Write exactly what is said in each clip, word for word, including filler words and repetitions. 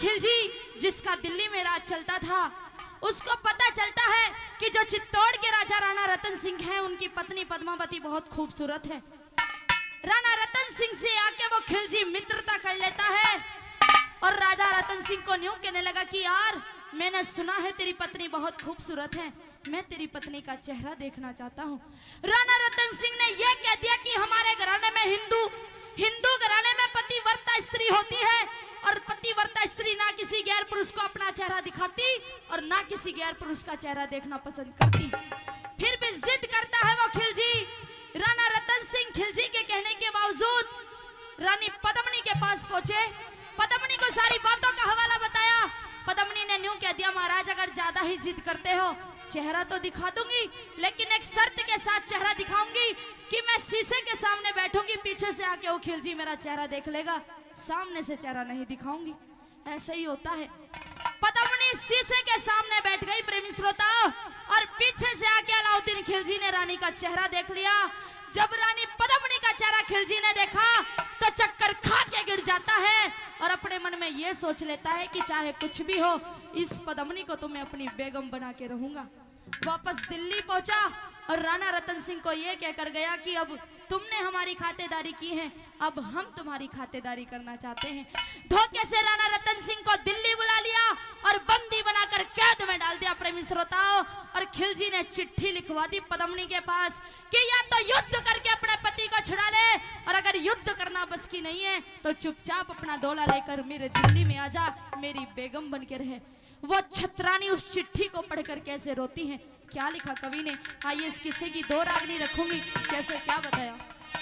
खिलजी जिसका दिल्ली में राज चलता था, उसको पता चलता है कि जो चित्तौड़ के राजा राणा रतन सिंह हैं, उनकी पत्नी पद्मावती बहुत खूबसूरत है। राणा रतन सिंह से आके वो खिलजी मित्रता कर लेता है और राजा रतन सिंह को न्यू कहने लगा कि यार मैंने सुना है तेरी पत्नी बहुत खूबसूरत है, मैं तेरी पत्नी का चेहरा देखना चाहता हूँ। राणा रतन सिंह ने यह कह दिया कि हमारे घराने में हिंदू हिंदू घराने में पतिव्रता स्त्री होती है और पतिव्रता स्त्री ना किसी गैर पुरुष को अपना चेहरा दिखाती और ना किसी गैर पुरुष का चेहरा देखना पसंद करती। फिर भी जिद करता है वो खिलजी। राणा रतन सिंह खिलजी के कहने के बावजूद रानी पद्मनी के पास पहुंचे, पद्मनी को सारी बातों का हवाला बताया। पद्मनी ने न्यू कह दिया महाराज अगर ज्यादा ही जिद करते हो चेहरा तो दिखा दूंगी, लेकिन एक शर्त के साथ चेहरा दिखाऊंगी कि मैं शीशे के सामने बैठूंगी, पीछे से आके वो खिलजी मेरा चेहरा देख लेगा, सामने से चेहरा नहीं दिखाऊंगी। ऐसे ही होता है। पद्मनी शीशे के सामने बैठ गई प्रेमी श्रोताओं, और पीछे से आके अलाउद्दीन खिलजी ने रानी का चेहरा देख लिया। जब रानी पद्मनी का चेहरा खिलजी ने देखा तो चक्कर खा के गिर जाता है और अपने मन में ये सोच लेता है कि चाहे कुछ भी हो इस पद्मनी को तो मैं अपनी बेगम बना के रहूंगा। वापस दिल्ली पहुंचा और राणा रतन सिंह को ये कहकर गया कि अब तुमने हमारी खातेदारी की है, अब हम तुम्हारी खातेदारी करना चाहते हैं। धोखे से राणा रतन सिंह को दिल्ली बुला लिया और बंदी बनाकर कैद में डाल दिया प्रेमी श्रोताओं। और खिलजी ने चिट्ठी लिखवा दी पद्मनी के पास कि या तो युद्ध करके अपने पति को छुड़ा ले, और अगर युद्ध करना बस की नहीं है तो चुपचाप अपना डोला लेकर मेरे दिल्ली में आजा, मेरी बेगम बन के रहे। वो छतरानी उस चिट्ठी को पढ़कर कैसे रोती है, क्या लिखा कवि ने, आइए इस किस्से की दो रागनी रखूंगी, कैसे क्या बताया।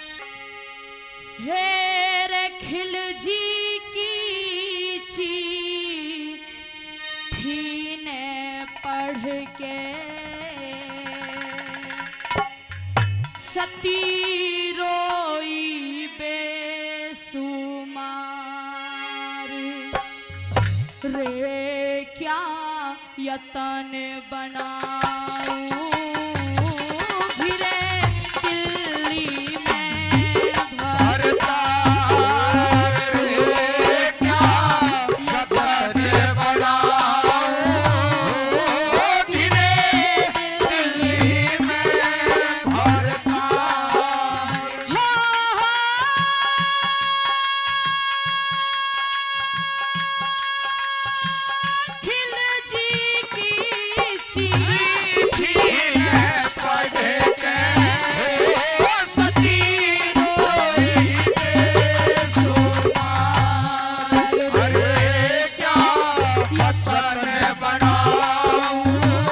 हे रे खिलजी की चिट्ठी ने पढ़ के सती रोई बेसुमार, रे क्या यतन बनाऊं घिरे दिल्ली में भरता, रे क्या यतन बनाऊं घिरे दिल्ली में भरता। हो हो खिलजी की चिट्ठी पढ़ के सती रोई बेसुमार, अरे क्या यतन बनाऊं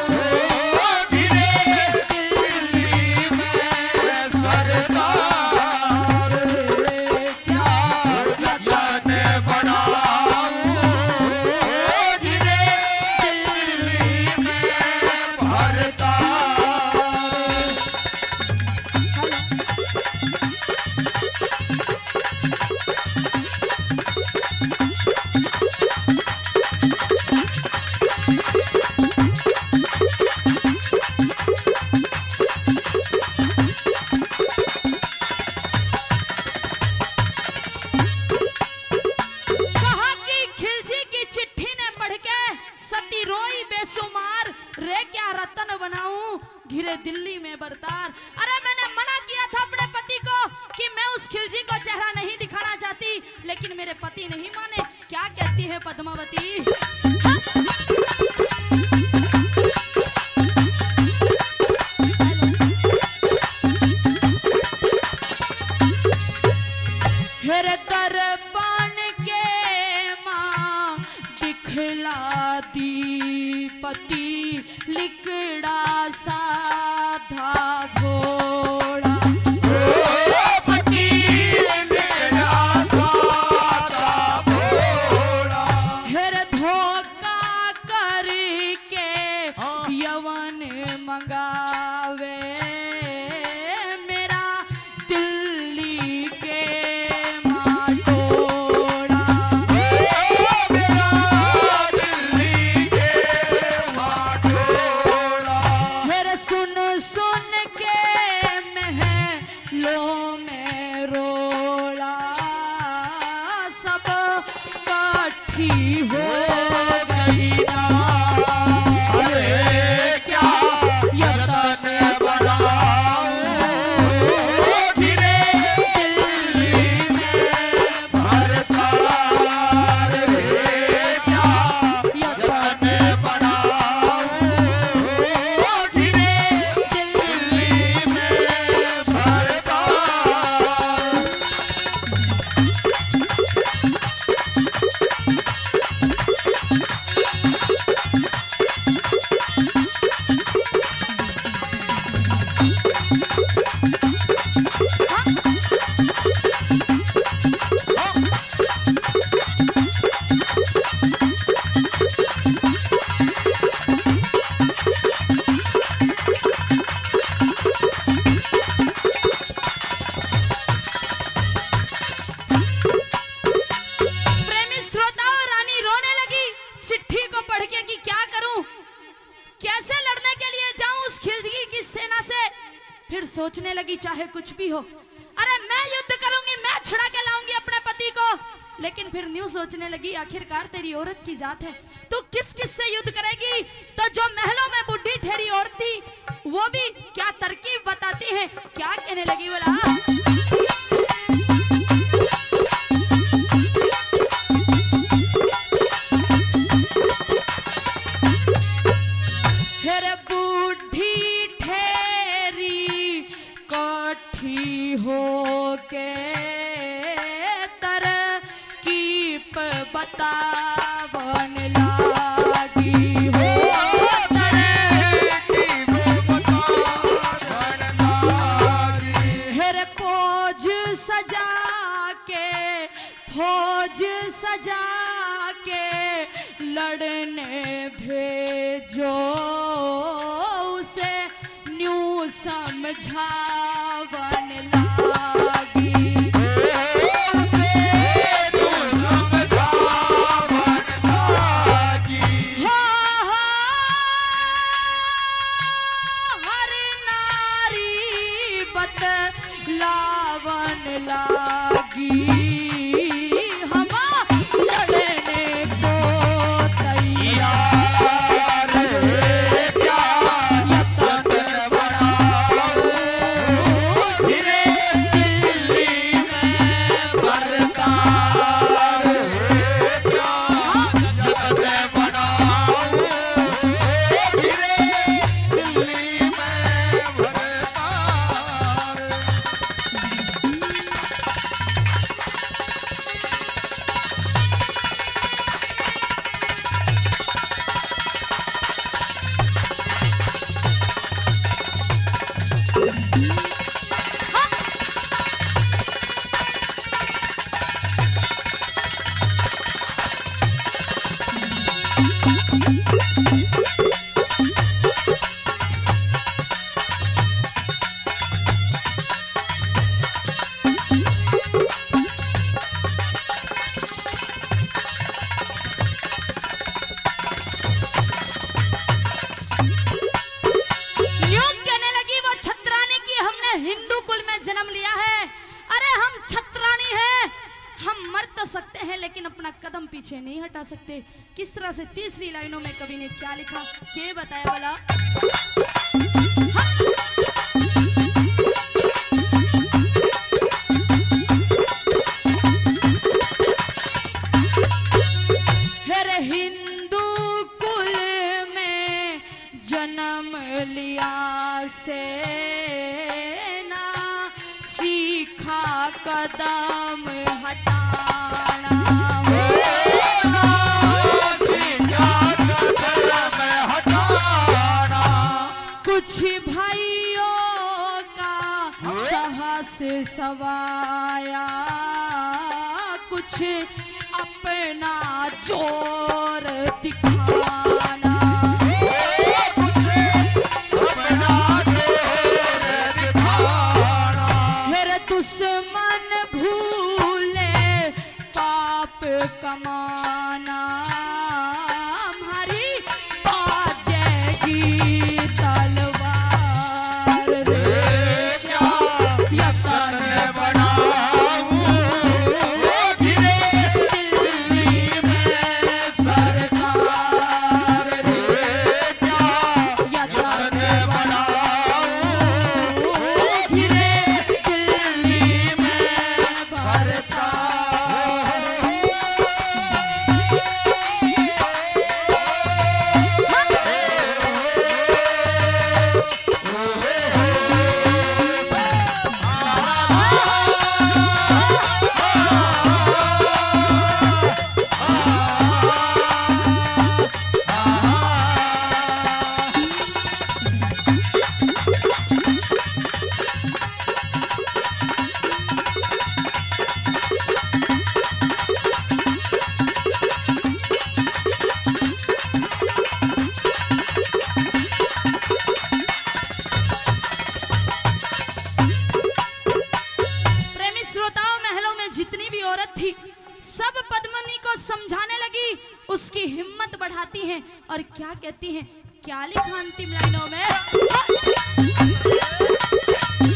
घिरे दिल्ली में सरदार, क्या यतन बनाऊं घिरे दिल्ली में भरता। कहा कि खिलजी की चिट्ठी ने पढ़ के सती रोई बेसुमार, रे क्या रतन बनाऊं घिरे दिल्ली में बरतार। अरे मैंने मना किया था अपने पति को कि मैं उस खिलजी को चेहरा नहीं दिखाना चाहती, लेकिन मेरे पति नहीं माने। क्या कहती है पद्मावती, हेरे दर्पण के माँ दिखला दी पति लिकड़ा साधा भोला, पति लिकड़ा साधा भोला, हेरे धोखा करके यवन मंगावे मेरा दिल्ली के माटोड़ा, मेरा दिल्ली के माटोड़ा, मेरे सुन सुन के महलों में रोला सब काठी हो सोचने लगी चाहे कुछ भी हो, अरे मैं युद्ध करूंगी, मैं छुड़ा के लाऊंगी अपने पति को। लेकिन फिर न्यू सोचने लगी आखिरकार तेरी औरत की जात है, तो किस किस से युद्ध करेगी? तो जो महलों में बुढ़ी ठहरी औरत थी वो भी क्या तरकीब बताती है, क्या कहने लगी बोला, हेरे बुढ़ी ठहरी कठी हो के तरकीब बतावन लागी हो, तरकीब बतावन लागी, हेरे फौज सजा के, फौज सजा के लड़ने भेजो उसे, न्यू समझावन लागी, उसे न्यू समझावन लागी, हो हो हर नारी बतलावन लागी, लेकिन अपना कदम पीछे नहीं हटा सकते। किस तरह से तीसरी लाइनों में कवि ने क्या लिखा, के बताया वाला, हेरे हिंदू कुल में जन्म लिया से ना सीखा कदम हटाना, कुछ भाइयों का साहस सवाया, कुछ अपना जोर दिखाना, कुछ अपना जोर दिखाना, मेरे दुश्मन भूले पाप कमाना, हमारी बाजेगी तलवार रे क्या यतन बढ़ाऊं धीरे दिल्ली में सरकार रे क्या यतन बढ़ाऊं धीरे दिल्ली में भरता। सब पद्मिनी को समझाने लगी, उसकी हिम्मत बढ़ाती हैं और क्या कहती हैं, क्या लिखा अंतिम लाइनों में,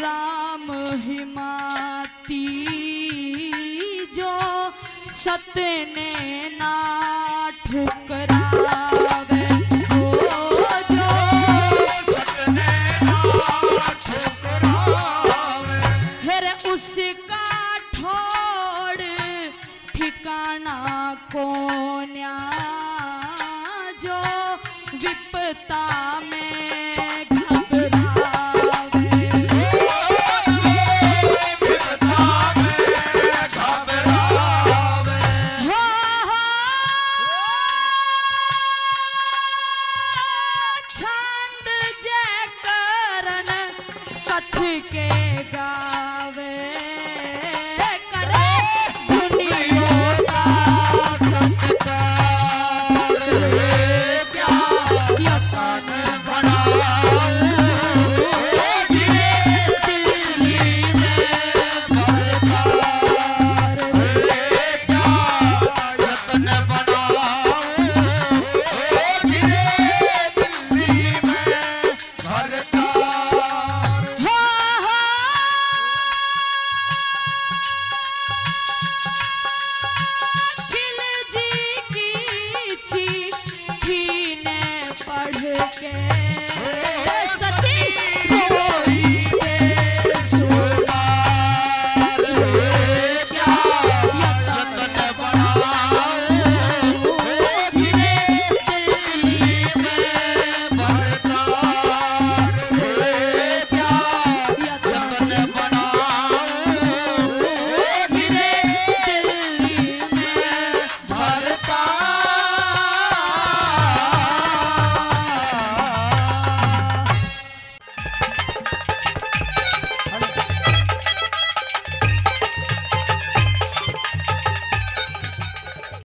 राम हिमाती जो सतने ना ठुकरावे, ओ जो सतने ना ठुकरावे, फिर उसका ठोड़ ठिकाना कोन्या जो विपता में घबरावे, विपता में घबरावे। हो हो छंद जय करण कथ के गावे, करे दुनिया का सत्कार, क्या यतन बनाऊं दिल्ली में भरतार, क्या यतन बनाऊं दिल्ली में भरतार। हो हो खिलजी की चिट्ठी ने पढ़ के